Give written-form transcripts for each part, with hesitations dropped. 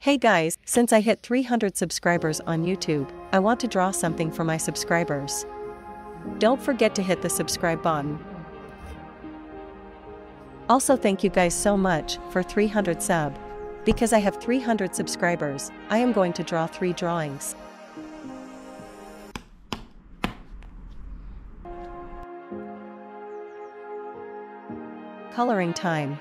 Hey guys, since I hit 300 subscribers on YouTube, I want to draw something for my subscribers. Don't forget to hit the subscribe button. Also thank you guys so much for 300 sub. Because I have 300 subscribers, I am going to draw 3 drawings. Coloring time.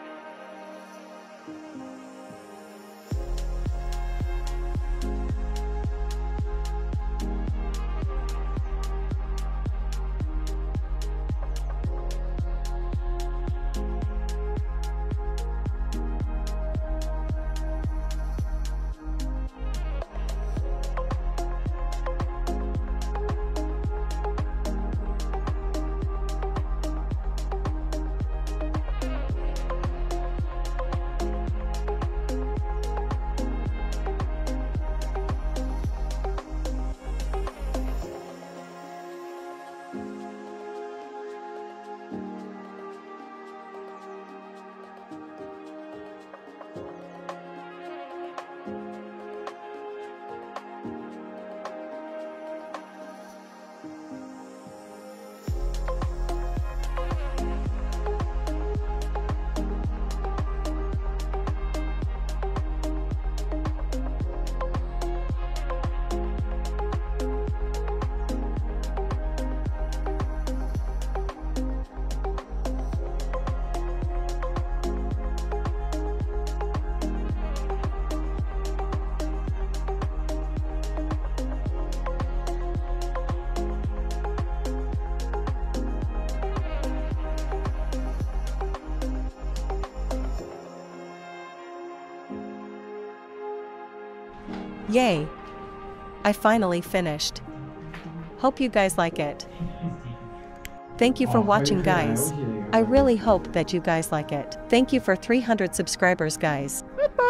Yay! I finally finished. Hope you guys like it. Thank you for watching guys. I really hope that you guys like it. Thank you for 300 subscribers guys.